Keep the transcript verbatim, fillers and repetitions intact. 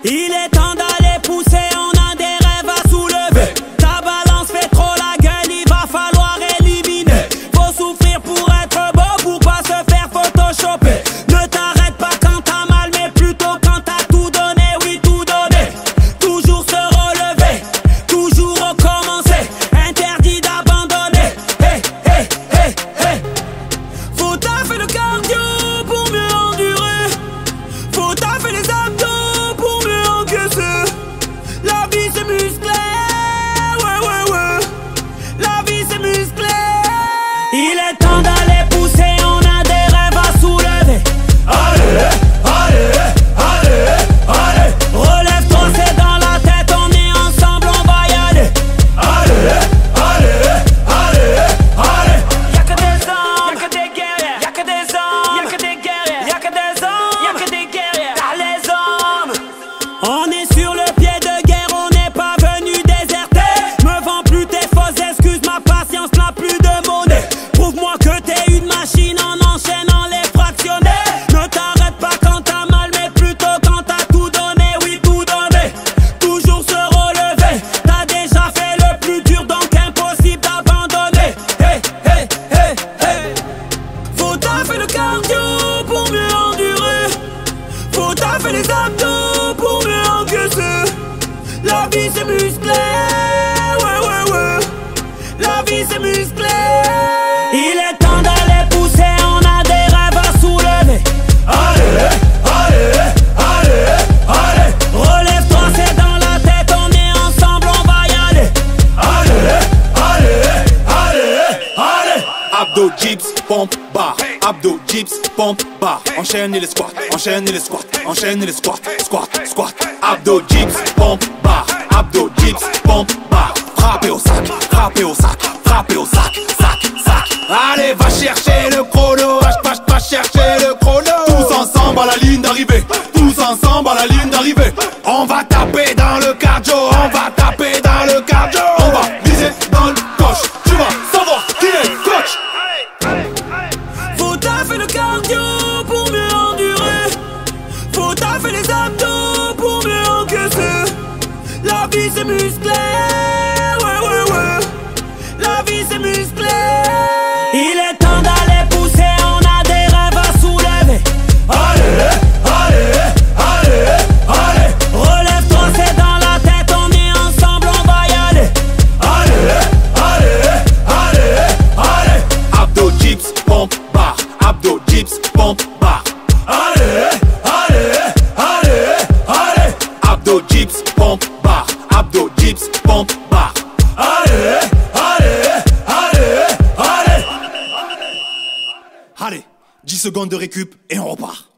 Il est temps d'aller pousser, on a des rêves à soulever. Ta balance fait trop la gueule, il va falloir éliminer. Faut souffrir pour être beau, pour pas se faire photoshopper. Ne t'arrête pas quand t'as mal, mais plutôt quand t'as tout donné, oui tout donné. Toujours se relever, toujours recommencer. Interdit d'abandonner. Hey, hey, hey, hey. Faut taffer le cardio pour mieux endurer. Faut taffer les abdos pour mieux encaisser. La vie c'est musclé, ouais ouais ouais. La vie c'est musclé. Il est temps d'aller pousser, on a des rêves à soulever. Allez, allez, allez, allez. Relève-toi, c'est dans la tête, on est ensemble, on va y aller. Allez, allez, allez, allez. Y'a que des hommes, y'a que des guerriers. Y'a que des hommes, y'a que des guerriers. Y'a que des hommes, y'a que des guerriers. T'as les hommes. On est sur le pied de guerre, on n'est pas venu déserter. Me vends plus tes fausses excuses, ma patience n'a plus de monnaie. Prouve-moi que t'es une machine en enchaînant les fractionnés. Ne t'arrête pas quand t'as mal, mais plutôt quand t'as tout donné, oui tout donné. Toujours se relever, t'as déjà fait le plus dur, donc impossible d'abandonner. Hey, hey, hey, hey. Faut taffer le cardio pour mieux endurer. Faut taffer les abdos pour mieux encaisser. La vie c'est musclé, ouais ouais ouais. La vie c'est musclé. Il est temps d'aller pousser, on a des rêves à soulever. Allez, allez, allez, allez. Relève-toi, c'est dans la tête, on est ensemble, on va y aller. Allez, allez, allez, allez. Abdo, dips, pompe, bar. Abdo, dips, pompe, bar. Enchaîne les squats, enchaîne les squats, enchaîne les squats, squat, squat. Abdo, dips, pompe, bar. Abdo, dips, pompe, bar. Frappez au sac, frappez au sac, frappez au sac, sac, sac. Allez, va chercher le chrono, va, va, va chercher le chrono. Tous ensemble à la ligne d'arrivée, tous ensemble à la ligne d'arrivée. On va taper dans le cardio, on va taper dans le cardio. On va viser dans le coche, tu vas savoir qui est le coach. Faut taffer le cardio pour mieux endurer. Faut taffer les abdos pour mieux encaisser. La vie c'est musclé, ouais ouais ouais. La vie c'est musclé. Il est temps d'aller pousser, on a des rêves à soulever. Allez, allez, allez, allez. Relève-toi, c'est dans la tête, on est ensemble, on va y aller. Allez, allez, allez, allez. Abdo, dips, pompe, bar. Abdo, dips, pompe, bar. Allez, allez, allez, allez. Abdo, dips, pompe, bar. Abdo, dips, pompe, bar. Allez, allez, allez, allez. Allez, dix secondes de récup et on repart.